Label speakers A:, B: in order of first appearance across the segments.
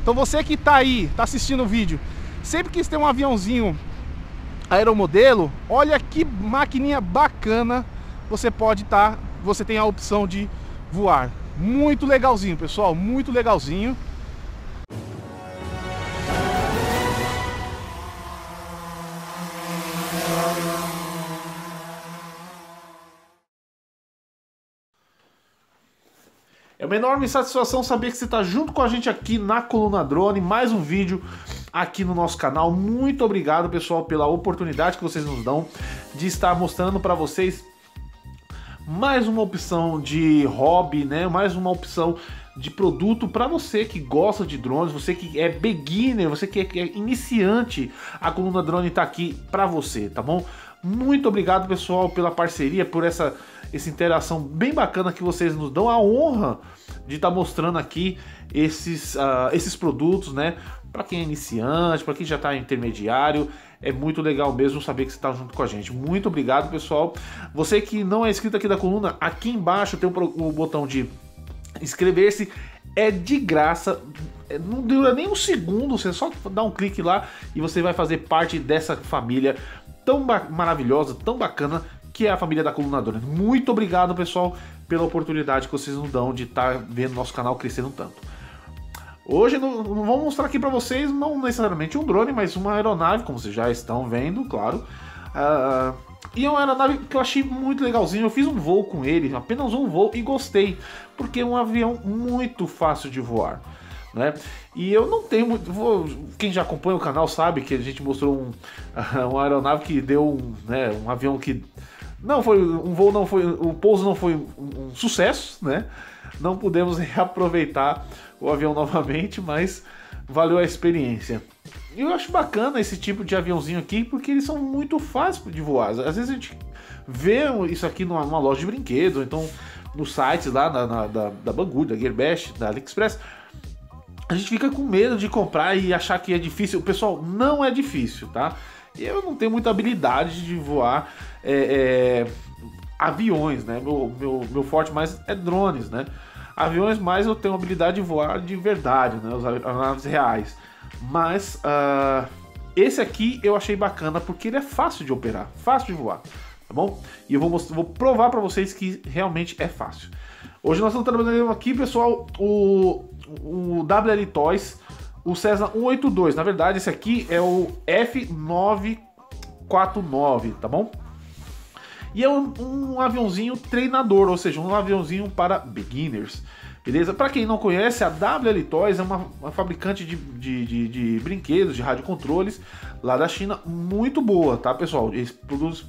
A: Então você que tá aí, tá assistindo o vídeo, sempre quis ter um aviãozinho aeromodelo, olha que maquininha bacana você pode estar, você tem a opção de voar. Muito legalzinho, pessoal, muito legalzinho. É uma enorme satisfação saber que você está junto com a gente aqui na Coluna Drone, mais um vídeo aqui no nosso canal. Muito obrigado, pessoal, pela oportunidade que vocês nos dão de estar mostrando para vocês mais uma opção de hobby, né? Mais uma opção de produto para você que gosta de drones, você que é beginner, você que é iniciante. A Coluna Drone está aqui para você, tá bom? Muito obrigado, pessoal, pela parceria, por essa interação bem bacana que vocês nos dão, a honra de estar mostrando aqui esses produtos, né? Para quem é iniciante, para quem já está intermediário, é muito legal mesmo saber que você está junto com a gente. Muito obrigado, pessoal. Você que não é inscrito aqui da Coluna, aqui embaixo tem o botão de inscrever-se, é de graça, não dura nem um segundo, você só dá um clique lá e você vai fazer parte dessa família tão maravilhosa, tão bacana, que é a família da Coluna Drone. Muito obrigado, pessoal, pela oportunidade que vocês nos dão de estar vendo nosso canal crescendo tanto. Hoje não vamos mostrar aqui para vocês, não necessariamente um drone, mas uma aeronave, como vocês já estão vendo, claro. E é uma aeronave que eu achei muito legalzinho. Eu fiz um voo com ele, apenas um voo, e gostei, porque é um avião muito fácil de voar, né? E eu não tenho muito... Quem já acompanha o canal sabe que a gente mostrou uma aeronave que deu um avião que não foi um voo, não foi, o pouso não foi um sucesso, né? Não pudemos reaproveitar o avião novamente, mas valeu a experiência. E eu acho bacana esse tipo de aviãozinho aqui, porque eles são muito fáceis de voar. Às vezes a gente vê isso aqui numa loja de brinquedos, ou então nos sites lá da Banggood, da Gearbest, da AliExpress. A gente fica com medo de comprar e achar que é difícil. Pessoal, não é difícil, tá? Eu não tenho muita habilidade de voar aviões, né? Meu forte mais é drones, né? Aviões mais eu tenho habilidade de voar de verdade, né? As aeronaves reais. Mas esse aqui eu achei bacana porque ele é fácil de operar, fácil de voar, tá bom? E eu vou provar para vocês que realmente é fácil. Hoje nós estamos trabalhando aqui, pessoal, o WL Toys, o Cessna 182. Na verdade, esse aqui é o F949, tá bom? E é um aviãozinho treinador, ou seja, um aviãozinho para beginners, beleza? Para quem não conhece, a WL Toys é uma fabricante de brinquedos, de radiocontroles lá da China, muito boa, tá, pessoal? Eles produzem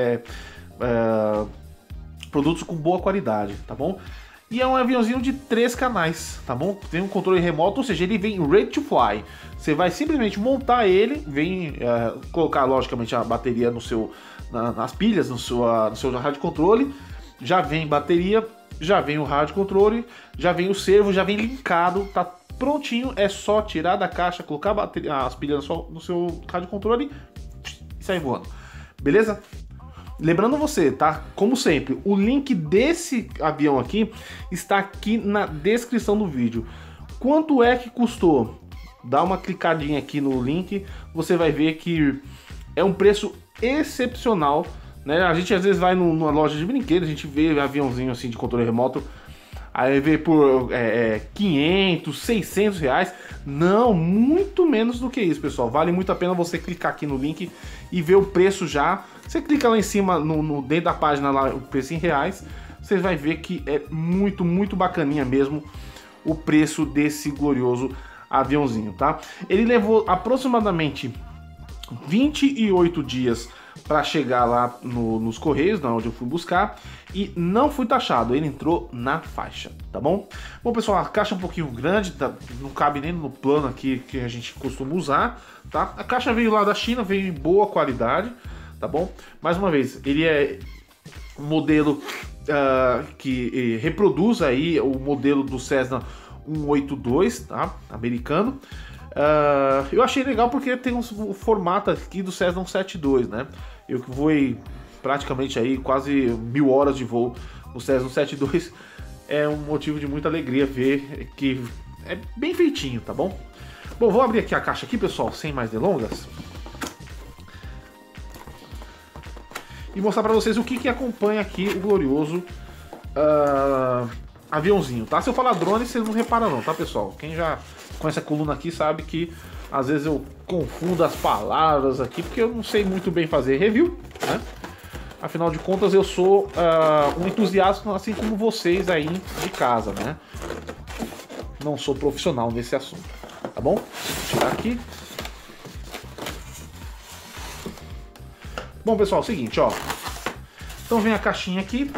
A: produtos com boa qualidade, tá bom? E é um aviãozinho de 3 canais, tá bom? Tem um controle remoto, ou seja, ele vem ready to fly. Você vai simplesmente montar ele, vem colocar logicamente a bateria nas pilhas, no seu rádio controle, já vem bateria, já vem o rádio controle, já vem o servo, já vem linkado, tá prontinho, é só tirar da caixa, colocar as pilhas no seu rádio controle e sair voando, beleza? Lembrando você, tá? Como sempre, o link desse avião aqui está aqui na descrição do vídeo. Quanto é que custou? Dá uma clicadinha aqui no link, você vai ver que é um preço excepcional, né? A gente às vezes vai numa loja de brinquedos, a gente vê aviãozinho assim de controle remoto, aí vê por 500, 600 reais. Não, muito menos do que isso, pessoal. Vale muito a pena você clicar aqui no link e ver o preço já. Você clica lá em cima, dentro da página lá, o preço em reais, você vai ver que é muito, muito bacaninha mesmo o preço desse glorioso aviãozinho, tá? Ele levou aproximadamente 28 dias para chegar lá nos Correios, onde eu fui buscar, e não fui taxado, ele entrou na faixa, tá bom? Bom, pessoal, a caixa é um pouquinho grande, tá? Não cabe nem no plano aqui que a gente costuma usar, tá? A caixa veio lá da China, veio em boa qualidade, tá bom? Mais uma vez, ele é um modelo que reproduz aí o modelo do Cessna 182, tá? Americano. Eu achei legal porque tem o formato aqui do Cessna 172, né? Eu voei praticamente aí quase 1000 horas de voo no Cessna 172. É um motivo de muita alegria ver que É bem feitinho, tá bom? Bom, vou abrir aqui a caixa aqui, pessoal, sem mais delongas. E mostrar pra vocês o que acompanha aqui o glorioso aviãozinho, tá? Se eu falar drone, vocês não reparam não, tá, pessoal? Quem já conhece a coluna aqui sabe que às vezes eu confundo as palavras aqui, porque eu não sei muito bem fazer review, né? Afinal de contas, eu sou um entusiasta, assim como vocês aí de casa, né? Não sou profissional nesse assunto, tá bom? Vou tirar aqui. Bom, pessoal, é o seguinte, ó. Então vem a caixinha aqui.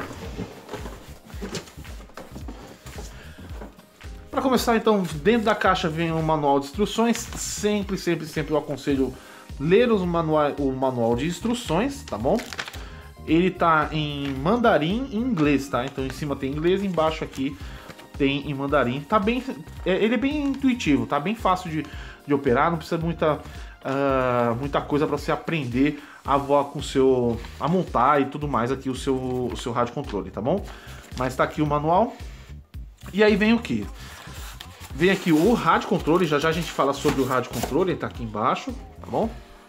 A: Para começar, então, dentro da caixa vem um manual de instruções. Sempre eu aconselho ler o manual de instruções, tá bom? Ele tá em mandarim e inglês, tá? Então em cima tem inglês, embaixo aqui tem em mandarim. Tá bem, ele é bem intuitivo, tá bem fácil de operar, não precisa muita coisa para você aprender a voar com a montar e tudo mais aqui o seu rádio controle, tá bom? Mas tá aqui o manual. E aí vem o que? Vem aqui o rádio controle, já a gente fala sobre o rádio controle, ele tá aqui embaixo, tá bom?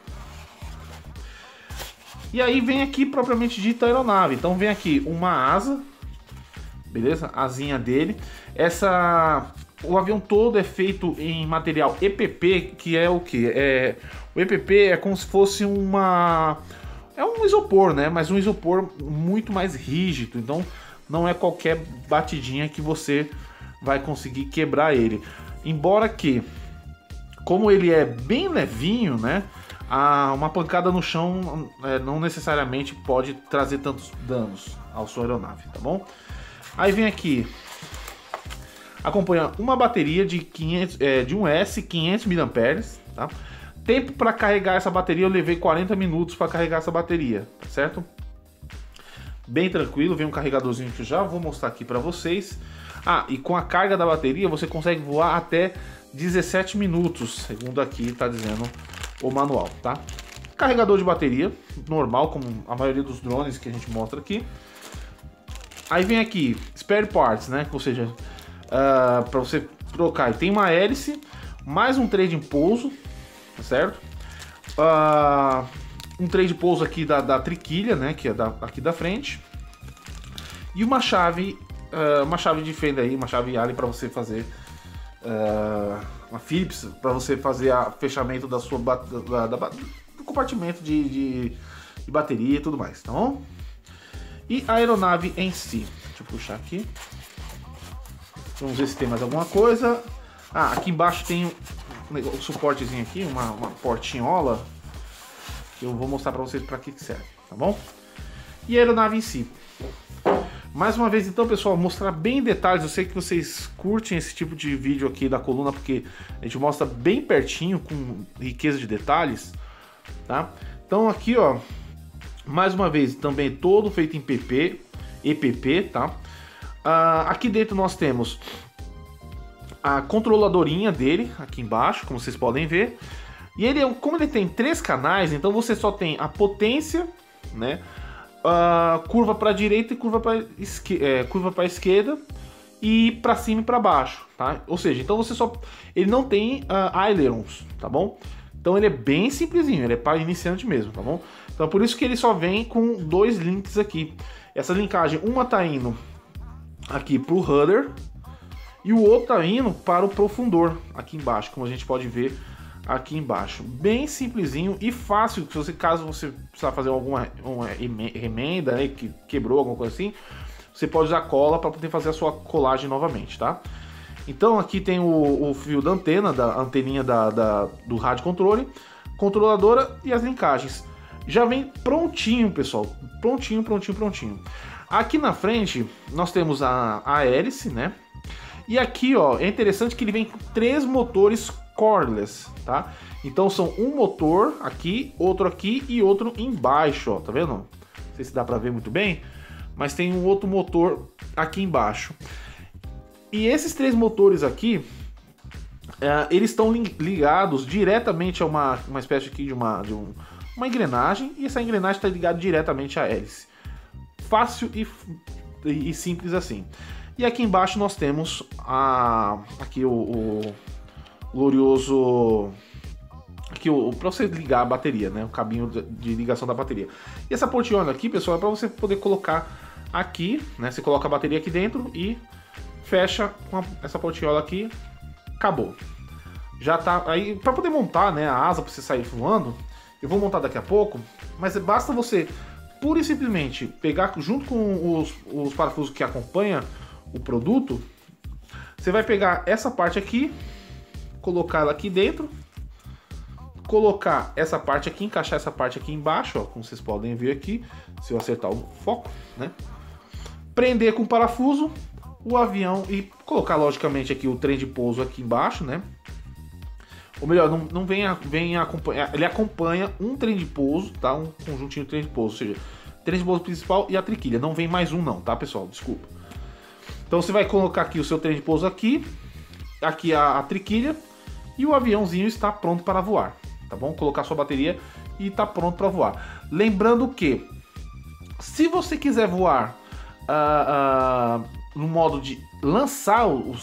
A: E aí vem aqui propriamente dita a aeronave. Então vem aqui uma asa, beleza? Asinha dele. O avião todo é feito em material EPP, que é o que? O EPP é como se fosse é um isopor, né? Mas um isopor muito mais rígido. Então não é qualquer batidinha que você vai conseguir quebrar ele. Embora que, como ele é bem levinho, né? Uma pancada no chão não necessariamente pode trazer tantos danos à sua aeronave, tá bom? Aí vem aqui, acompanha uma bateria de um S 500 mAh, tá? Tempo para carregar essa bateria, eu levei 40 minutos para carregar essa bateria, tá certo? Bem tranquilo, vem um carregadorzinho que eu já vou mostrar aqui para vocês. E com a carga da bateria você consegue voar até 17 minutos, segundo aqui está dizendo o manual, tá? Carregador de bateria, normal, como a maioria dos drones que a gente mostra aqui. Aí vem aqui, spare parts, né? Ou seja, para você trocar. E tem uma hélice, mais um tray de pouso, tá certo? Um tray de pouso aqui da triquilha, né? Que é aqui da frente. E uma chave de fenda aí, uma chave Allen para você fazer uma Phillips, para você fazer o fechamento da sua do compartimento de bateria e tudo mais, tá bom? E a aeronave em si, deixa eu puxar aqui, vamos ver se tem mais alguma coisa. Aqui embaixo tem um suportezinho aqui, uma portinhola, que eu vou mostrar para vocês para que serve, tá bom? E a aeronave em si. Mais uma vez, então, pessoal, mostrar bem em detalhes. Eu sei que vocês curtem esse tipo de vídeo aqui da coluna, porque a gente mostra bem pertinho, com riqueza de detalhes, tá? Então aqui, ó, mais uma vez, também todo feito em EPP, tá? Aqui dentro nós temos a controladorinha dele, aqui embaixo, como vocês podem ver. E como ele tem 3 canais, então você só tem a potência, né? Curva para direita e curva para esquerda e para cima e para baixo, tá? Ou seja, então ele não tem ailerons, tá bom? Então ele é bem simplesinho, ele é para iniciante mesmo, tá bom? Então por isso que ele só vem com 2 links aqui. Essa linkagem, uma tá indo aqui pro rudder e o outro tá indo para o profundor aqui embaixo, como a gente pode ver aqui embaixo. Bem simplesinho e fácil, caso você precisar fazer uma remenda, né, que quebrou, alguma coisa assim, você pode usar cola para poder fazer a sua colagem novamente, tá? Então aqui tem o fio da antena, da anteninha do rádio controle, controladora e as linkagens. Já vem prontinho, pessoal, prontinho. Aqui na frente nós temos a hélice, né? E aqui, ó, é interessante que ele vem com 3 motores cordless, tá? Então são um motor aqui, outro aqui e outro embaixo, ó, tá vendo? Não sei se dá pra ver muito bem, mas tem um outro motor aqui embaixo. E esses 3 motores aqui, eles estão ligados diretamente a uma espécie aqui de uma engrenagem, e essa engrenagem está ligada diretamente à hélice. Fácil e simples assim. E aqui embaixo nós temos aqui o glorioso... Aqui para você ligar a bateria, né? O cabinho de ligação da bateria. E essa portinhola aqui, pessoal, é para você poder colocar aqui, né? Você coloca a bateria aqui dentro e fecha com essa portinhola aqui. Acabou. Já tá aí para poder montar, né? A asa para você sair voando. Eu vou montar daqui a pouco, mas basta você pura e simplesmente pegar junto com os parafusos que acompanham o produto. Você vai pegar essa parte aqui, colocar ela aqui dentro, colocar essa parte aqui, encaixar essa parte aqui embaixo, ó, como vocês podem ver aqui, se eu acertar o foco, né? Prender com parafuso o avião e colocar logicamente aqui o trem de pouso aqui embaixo, né? Ou melhor, não vem acompanhar, ele acompanha um trem de pouso, tá? Um conjuntinho de trem de pouso, ou seja, trem de pouso principal e a triquilha. Não vem mais um não, tá, pessoal? Desculpa. Então você vai colocar aqui o seu trem de pouso aqui a triquilha e o aviãozinho está pronto para voar, tá bom? Colocar sua bateria e está pronto para voar. Lembrando que se você quiser voar no modo de lançar o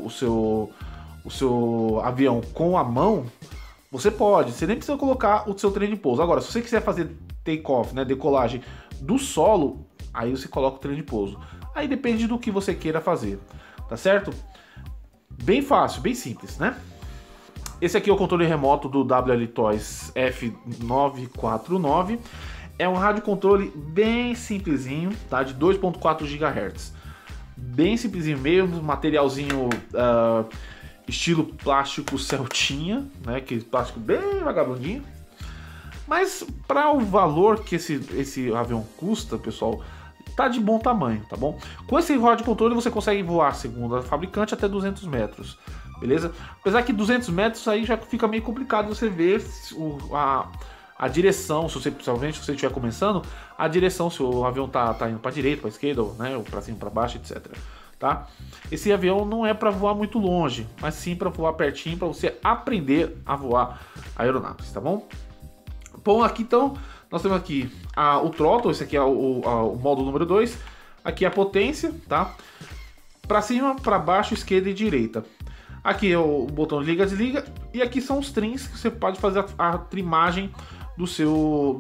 A: seu avião com a mão, você pode. Você nem precisa colocar o seu trem de pouso. Agora, se você quiser fazer take-off, né, decolagem do solo, aí você coloca o trem de pouso. Aí depende do que você queira fazer, tá certo? Bem fácil, bem simples, né? Esse aqui é o controle remoto do WL Toys F949. É um rádio controle bem simplesinho, tá? De 2.4 GHz. Bem simplesinho mesmo, materialzinho estilo plástico Celtinha, né? Que plástico bem vagabundinho. Mas para o valor que esse avião custa, pessoal, tá de bom tamanho, tá bom? Com esse rádio controle você consegue voar, segundo a fabricante, até 200 metros, beleza? Apesar que 200 metros aí já fica meio complicado você ver a direção, principalmente se você estiver começando, a direção, se o avião tá indo para direita, para esquerda, né, ou para cima, para baixo, etc. Tá? Esse avião não é para voar muito longe, mas sim para voar pertinho, para você aprender a voar aeronaves, tá bom? Bom, aqui então nós temos aqui o throttle, esse aqui é o módulo número 2, aqui a potência, tá? Para cima, para baixo, esquerda e direita. Aqui é o botão de liga, desliga, e aqui são os trims que você pode fazer a trimagem do seu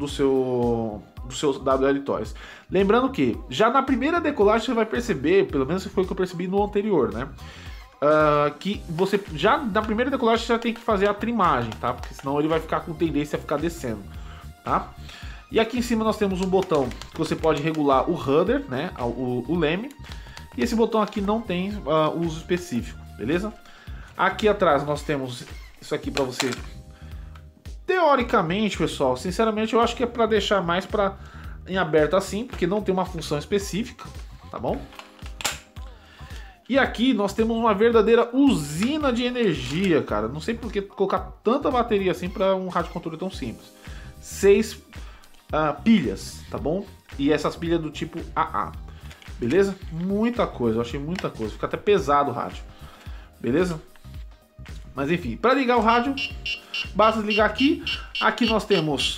A: WL Toys. Lembrando que já na primeira decolagem você vai perceber, pelo menos foi o que eu percebi no anterior, né? Que você já na primeira decolagem você já tem que fazer a trimagem, tá? Porque senão ele vai ficar com tendência a ficar descendo, tá? E aqui em cima nós temos um botão que você pode regular o rudder, né? O leme. E esse botão aqui não tem uso específico, beleza? Aqui atrás nós temos isso aqui para você. Teoricamente, pessoal, sinceramente eu acho que é para deixar mais em aberto assim, porque não tem uma função específica, tá bom? E aqui nós temos uma verdadeira usina de energia, cara. Não sei por que colocar tanta bateria assim para um rádio controle tão simples. 6 pilhas, tá bom? E essas pilhas do tipo AA, beleza? Muita coisa, eu achei muita coisa. Fica até pesado o rádio, beleza? Mas enfim, para ligar o rádio, basta ligar aqui. Aqui nós temos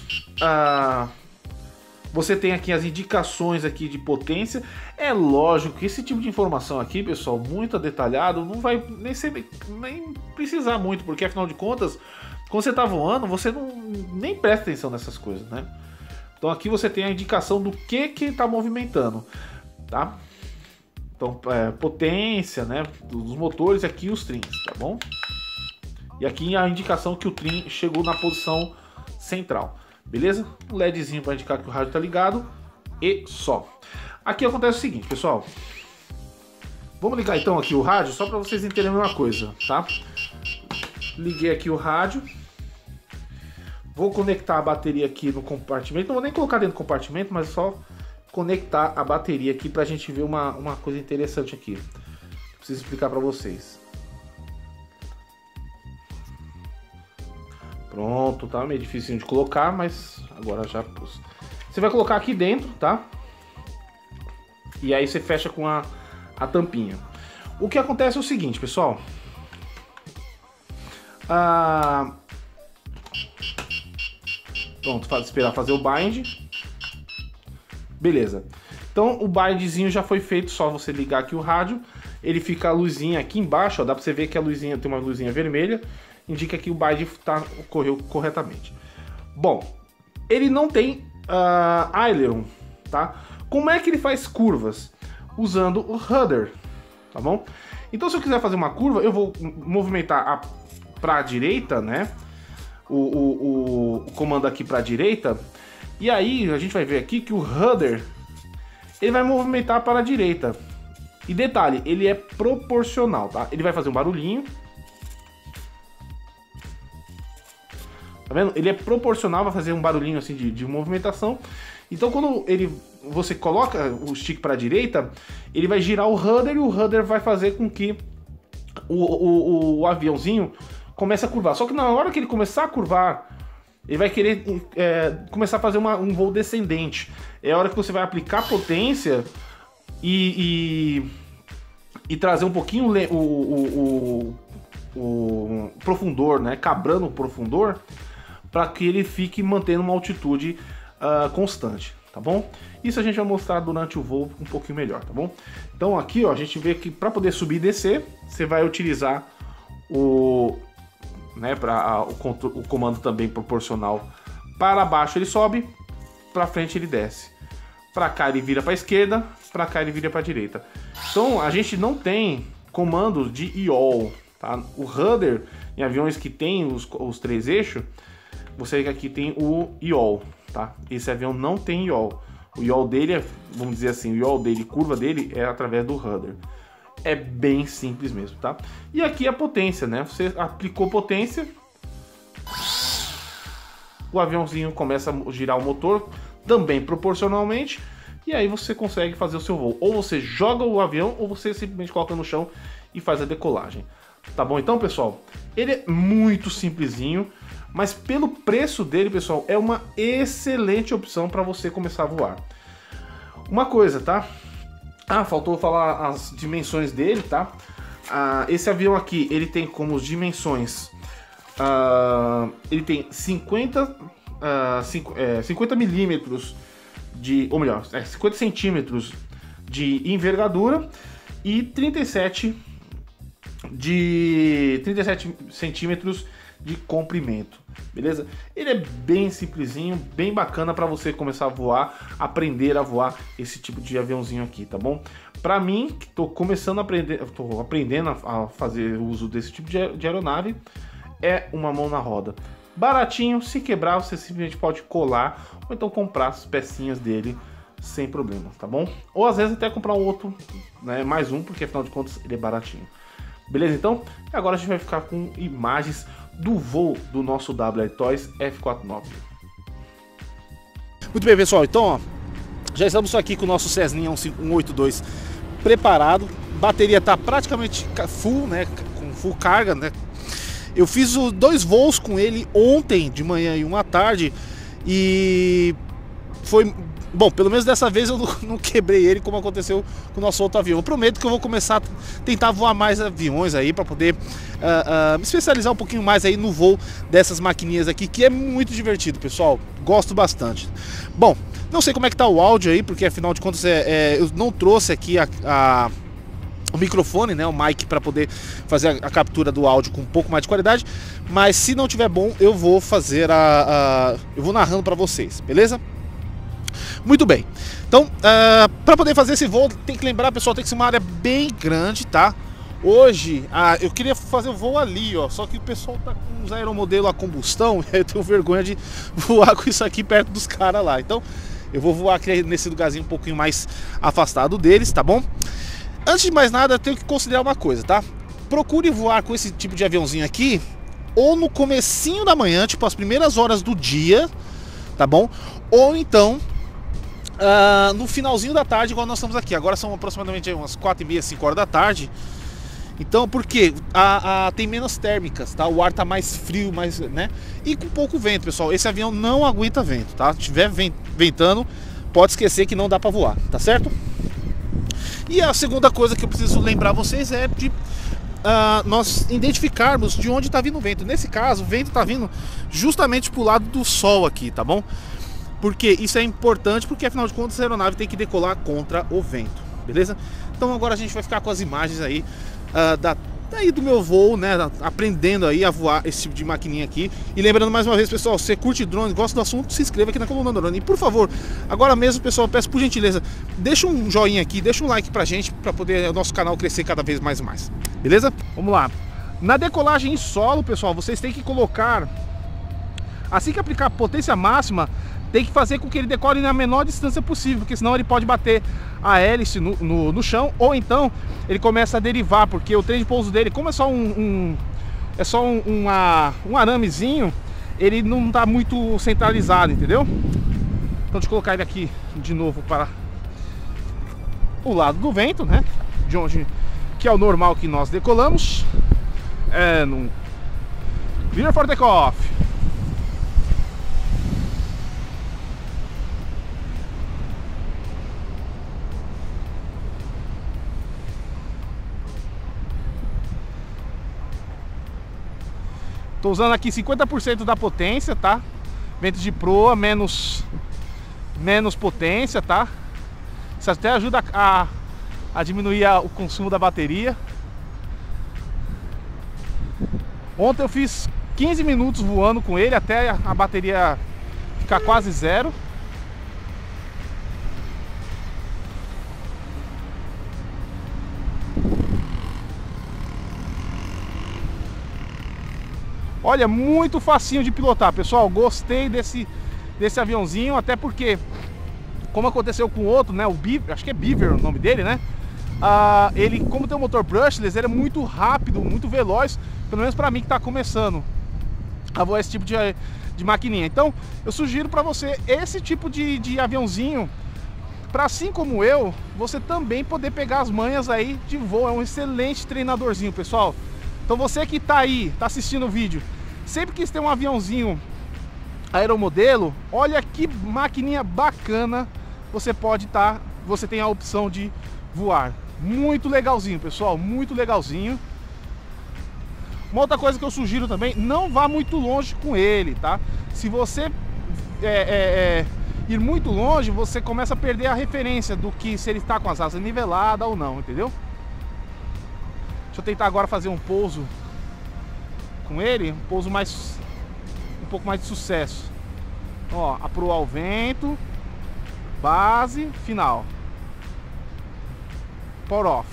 A: você tem aqui as indicações aqui de potência. É lógico que esse tipo de informação aqui, pessoal, muito detalhado, não vai nem precisar muito, porque afinal de contas, quando você está voando, você nem presta atenção nessas coisas, né? Então aqui você tem a indicação do que está movimentando, tá? Então, potência, né, dos motores aqui, os trims, tá bom? E aqui a indicação que o trim chegou na posição central, beleza? Um LEDzinho para indicar que o rádio está ligado e só. Aqui acontece o seguinte, pessoal. Vamos ligar então aqui o rádio só para vocês entenderem uma coisa, tá? Liguei aqui o rádio. Vou conectar a bateria aqui no compartimento. Não vou nem colocar dentro do compartimento, mas só conectar a bateria aqui para a gente ver uma coisa interessante aqui. Preciso explicar para vocês. Pronto, tá meio difícil de colocar, mas agora já pus. Você vai colocar aqui dentro, tá? E aí você fecha com a tampinha. O que acontece é o seguinte, pessoal. Pronto, esperar fazer o bind. Beleza. Então o bindzinho já foi feito, só você ligar aqui o rádio ele fica a luzinha aqui embaixo, ó, dá pra você ver que a luzinha tem uma luzinha vermelha, indica que o bide ocorreu corretamente. Bom, ele não tem aileron, tá? Como é que ele faz curvas? Usando o rudder, tá bom? Então, se eu quiser fazer uma curva, eu vou movimentar para a direita, né? O comando aqui para a direita. E aí, a gente vai ver aqui que o rudder, ele vai movimentar para a direita. E detalhe, ele é proporcional, tá? Ele vai fazer um barulhinho. Tá vendo? Ele é proporcional, vai fazer um barulhinho assim de movimentação. Então, quando você coloca o stick para a direita, ele vai girar o rudder e o rudder vai fazer com que o aviãozinho comece a curvar. Só que na hora que ele começar a curvar, ele vai querer começar a fazer um voo descendente. É a hora que você vai aplicar potência e trazer um pouquinho o profundor, né? Cabrando o profundor, para que ele fique mantendo uma altitude constante, tá bom? Isso a gente vai mostrar durante o voo um pouquinho melhor, tá bom? Então aqui, ó, a gente vê que para poder subir e descer, você vai utilizar o comando também proporcional. Para baixo ele sobe, para frente ele desce. Para cá ele vira para a esquerda, para cá ele vira para a direita. Então a gente não tem comandos de yaw, tá? O rudder em aviões que tem os 3 eixos, você aqui tem o yaw, tá? Esse avião não tem yaw. O yaw dele vamos dizer assim, o yaw dele, curva dele é através do rudder. É bem simples mesmo, tá? E aqui a potência, né? Você aplicou potência, o aviãozinho começa a girar o motor, também proporcionalmente, e aí você consegue fazer o seu voo. Ou você joga o avião, ou você simplesmente coloca no chão e faz a decolagem. Tá bom então, pessoal? Ele é muito simplesinho, mas pelo preço dele, pessoal, é uma excelente opção para você começar a voar. Uma coisa, tá? Faltou falar as dimensões dele, tá? Esse avião aqui, ele tem como dimensões... ele tem 50 milímetros de... Ou melhor, 50 centímetros de envergadura e 37 centímetros de comprimento, beleza? Ele é bem simplesinho, bem bacana para você começar a voar, aprender a voar esse tipo de aviãozinho aqui, tá bom? Para mim, que tô começando a aprender, tô aprendendo a fazer uso desse tipo de aeronave, é uma mão na roda. Baratinho, se quebrar você simplesmente pode colar ou então comprar as pecinhas dele sem problema, tá bom? Ou às vezes até comprar um outro, né, mais um, porque afinal de contas ele é baratinho. Beleza, então? Agora a gente vai ficar com imagens do voo do nosso WR Toys F49. Muito bem, pessoal, então, ó, já estamos aqui com o nosso Cessninha 182 preparado. A bateria tá praticamente full, né, com full carga, né? Eu fiz 2 voos com ele ontem de manhã e uma à tarde e foi... Bom, pelo menos dessa vez eu não quebrei ele como aconteceu com o nosso outro avião. Eu prometo que eu vou começar a tentar voar mais aviões aí para poder me especializar um pouquinho mais aí no voo dessas maquininhas aqui, que é muito divertido, pessoal. Gosto bastante. Bom, não sei como é que tá o áudio aí, porque afinal de contas eu não trouxe aqui o microfone, né, o mic, para poder fazer a captura do áudio com um pouco mais de qualidade. Mas se não tiver bom, eu vou fazer eu vou narrando para vocês, beleza? Muito bem, então para poder fazer esse voo tem que lembrar, pessoal, tem que ser uma área bem grande, tá? Hoje eu queria fazer o voo ali, ó, só que o pessoal tá com uns aeromodelo a combustão e eu tenho vergonha de voar com isso aqui perto dos caras lá. Então eu vou voar aqui nesse lugarzinho um pouquinho mais afastado deles, tá bom? Antes de mais nada, eu tenho que considerar uma coisa, tá? Procure voar com esse tipo de aviãozinho aqui ou no comecinho da manhã, tipo as primeiras horas do dia, tá bom? Ou então no finalzinho da tarde, igual nós estamos aqui. Agora são aproximadamente umas 4h30, 5 horas da tarde. Então, por quê? Tem menos térmicas, tá? O ar tá mais frio, né? E com pouco vento, pessoal. Esse avião não aguenta vento, tá? Se tiver ventando, pode esquecer que não dá para voar, tá certo? E a segunda coisa que eu preciso lembrar vocês é de nós identificarmos de onde está vindo o vento. Nesse caso, o vento está vindo justamente pro lado do sol aqui, tá bom? Porque isso é importante, porque afinal de contas a aeronave tem que decolar contra o vento, beleza?
B: Então agora a gente vai ficar com as imagens aí daí do meu voo, né, aprendendo aí a voar esse tipo de maquininha aqui. E lembrando mais uma vez, pessoal, se você curte drone, gosta do assunto, se inscreva aqui na Coluna Drone. E por favor, agora mesmo, pessoal, peço por gentileza, deixa um joinha aqui, deixa um like pra gente, pra poder o nosso canal crescer cada vez mais e mais. Beleza? Vamos lá. Na decolagem em solo, pessoal, vocês têm que colocar, assim que aplicar a potência máxima, tem que fazer com que ele decole na menor distância possível, porque senão ele pode bater a hélice no chão, ou então ele começa a derivar, porque o trem de pouso dele, como é só um aramezinho, ele não está muito centralizado, entendeu? Então deixa eu colocar ele aqui de novo para o lado do vento, né? De onde, que é o normal que nós decolamos. No Clear for Takeoff. Tô usando aqui 50% da potência, tá? Vento de proa, menos potência, tá? Isso até ajuda a diminuir o consumo da bateria. Ontem eu fiz 15 minutos voando com ele até a bateria ficar quase zero. Olha, muito facinho de pilotar, pessoal. Gostei desse aviãozinho, até porque, como aconteceu com o outro, né? O Beaver, acho que é Beaver o nome dele, né? Ele, como tem um motor brushless, ele é muito rápido, muito veloz, pelo menos pra mim que tá começando a voar esse tipo de maquininha. Então, eu sugiro pra você esse tipo de aviãozinho, pra assim como eu, você também poder pegar as manhas aí de voo. É um excelente treinadorzinho, pessoal. Então você que tá aí, tá assistindo o vídeo, sempre quis ter um aviãozinho aeromodelo, olha que maquininha bacana você você tem a opção de voar. Muito legalzinho, pessoal, muito legalzinho. Uma outra coisa que eu sugiro também, não vá muito longe com ele, tá? Se você ir muito longe, você começa a perder a referência do que se ele está com as asas niveladas ou não, entendeu? Deixa eu tentar agora fazer um pouso com ele, um pouso um pouco mais de sucesso. Ó, a proa ao vento, base, final. Power off.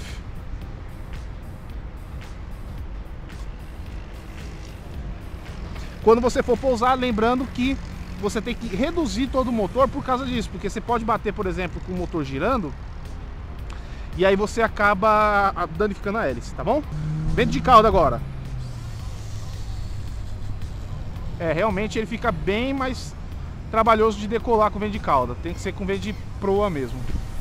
B: Quando você for pousar, lembrando que você tem que reduzir todo o motor por causa disso, porque você pode bater, por exemplo, com o motor girando e aí você acaba danificando a hélice, tá bom? Vento de cauda agora. Realmente ele fica bem mais trabalhoso de decolar com vento de cauda. Tem que ser com vento de proa mesmo.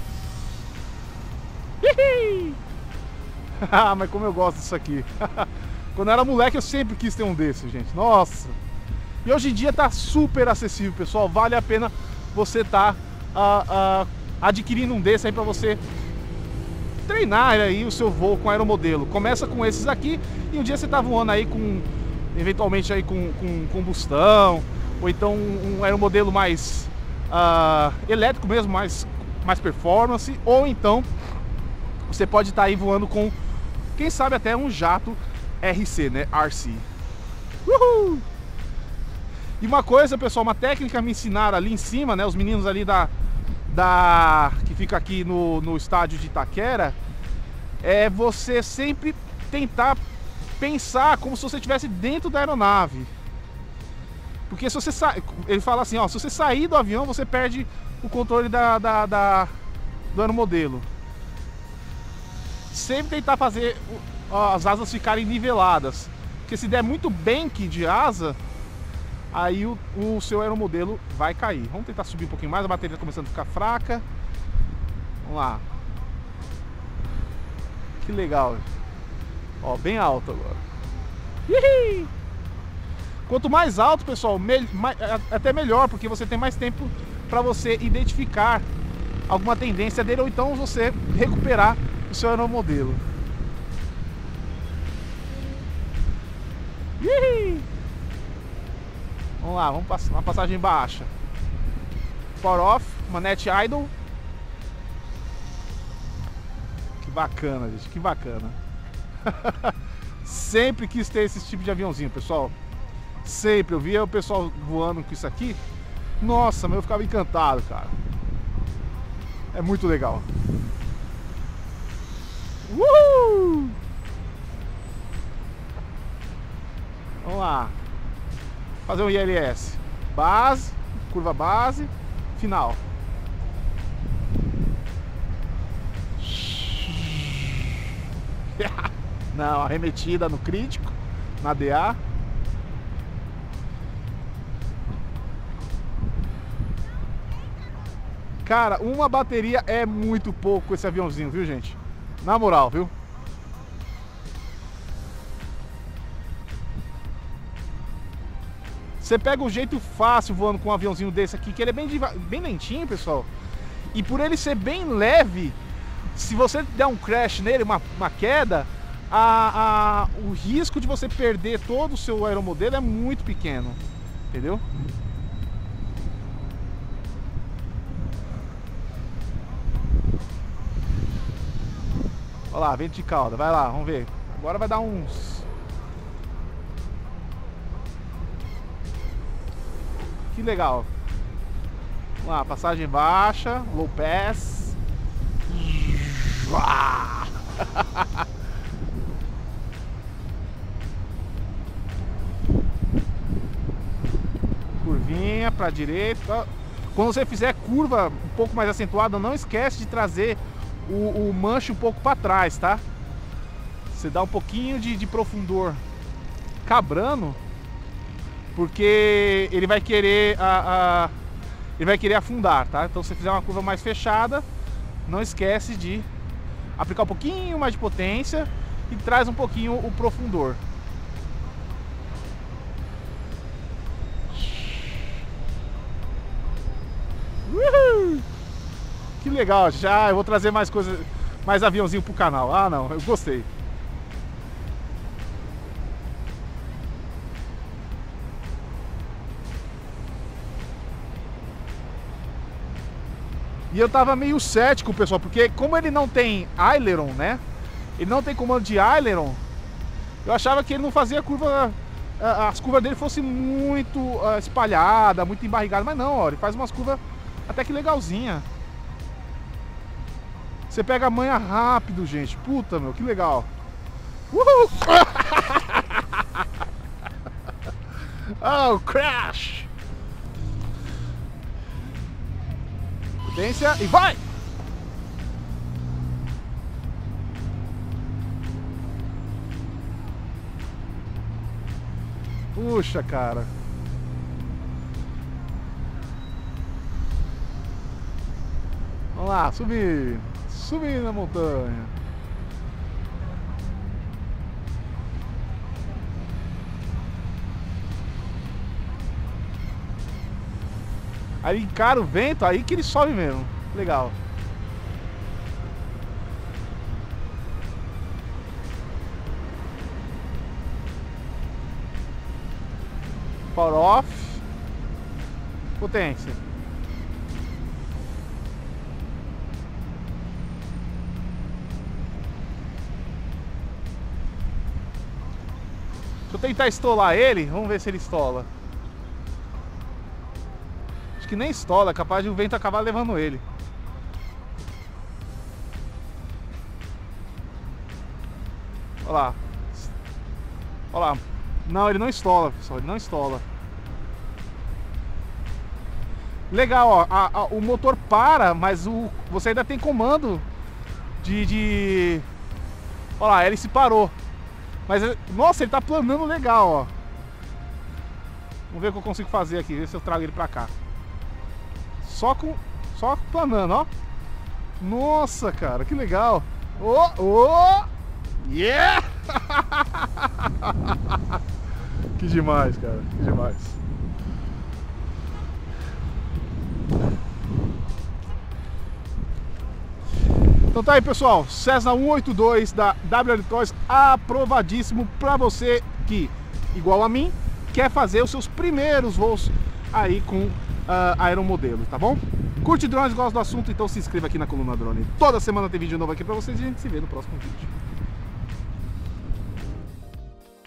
B: Mas como eu gosto disso aqui. Quando eu era moleque eu sempre quis ter um desses, gente. Nossa. E hoje em dia tá super acessível, pessoal. Vale a pena você tá adquirindo um desse aí pra você treinar aí o seu voo com aeromodelo. Começa com esses aqui e um dia você tá voando aí com, eventualmente aí com combustão, ou então um aeromodelo mais elétrico mesmo, mais performance, ou então você pode estar aí voando com, quem sabe até um jato RC, né? RC. Uhul! E uma coisa, pessoal, uma técnica me ensinaram ali em cima, né? Os meninos ali que fica aqui no estádio de Itaquera, é você sempre tentar pensar como se você estivesse dentro da aeronave. Porque se você ele fala assim, ó, se você sair do avião, você perde o controle do aeromodelo. Sempre tentar fazer as asas ficarem niveladas, porque se der muito bank de asa, aí o seu aeromodelo vai cair. Vamos tentar subir um pouquinho mais, a bateria está começando a ficar fraca. Vamos lá. Que legal. Ó, bem alto agora. Ihi! Quanto mais alto, pessoal, até melhor, porque você tem mais tempo para você identificar alguma tendência dele, ou então você recuperar o seu aeromodelo. Ihi! Vamos lá, vamos passar uma passagem baixa. Power off, manete idle. Que bacana, gente, que bacana. Sempre quis ter esse tipo de aviãozinho, pessoal. Sempre, eu via o pessoal voando com isso aqui. Nossa, mas eu ficava encantado, cara. É muito legal. Vamos lá. Fazer um ILS. Base, curva base, final. Não, arremetida no crítico, na DA. Cara, uma bateria é muito pouco esse aviãozinho, viu, gente? Na moral, viu? Você pega um jeito fácil voando com um aviãozinho desse aqui, que ele é bem lentinho, pessoal. E por ele ser bem leve, se você der um crash nele, uma queda, o risco de você perder todo o seu aeromodelo é muito pequeno, entendeu? Olha lá, vento de cauda, vai lá, vamos ver. Agora vai dar uns... Que legal. Vamos lá, passagem baixa, low pass. Curvinha para direita. Quando você fizer curva um pouco mais acentuada, não esquece de trazer o manche um pouco para trás, tá? Você dá um pouquinho de profundor cabrando, porque ele vai querer afundar, tá? Então se você fizer uma curva mais fechada, não esquece de aplicar um pouquinho mais de potência e traz um pouquinho o profundor. Uhul! Que legal, já eu vou trazer mais coisas, mais aviãozinho pro canal. Ah, não, eu gostei. E eu tava meio cético, pessoal, porque como ele não tem aileron, né? Ele não tem comando de aileron. Eu achava que ele não fazia curva, as curvas dele fossem muito espalhadas, muito embarrigadas, mas não, ó, ele faz umas curvas até que legalzinha. Você pega a manha rápido, gente. Puta, meu, que legal. Uhul! Oh, crash! Potência e vai! Puxa, cara. Vamos lá, subir. Subir na montanha. Aí encara o vento, aí que ele sobe mesmo. Legal. Power off. Potência. Deixa eu tentar estolar ele, vamos ver se ele estola. Acho que nem estola, é capaz de o vento acabar levando ele. Olha lá. Olha lá. Não, ele não estola, pessoal, ele não estola. Legal, ó, o motor para, mas você ainda tem comando Olha lá, ele se parou. Mas, nossa, ele tá planando legal, ó. Vamos ver o que eu consigo fazer aqui, ver se eu trago ele pra cá. Só planando, ó. Nossa, cara, que legal. Yeah! Que demais, cara, que demais. Então tá aí, pessoal, Cessna 182 da WL Toys aprovadíssimo pra você que, igual a mim, quer fazer os seus primeiros voos aí com aeromodelo, tá bom? Curte drones, gosta do assunto, então se inscreva aqui na Coluna Drone. Toda semana tem vídeo novo aqui pra vocês e a gente se vê no próximo vídeo.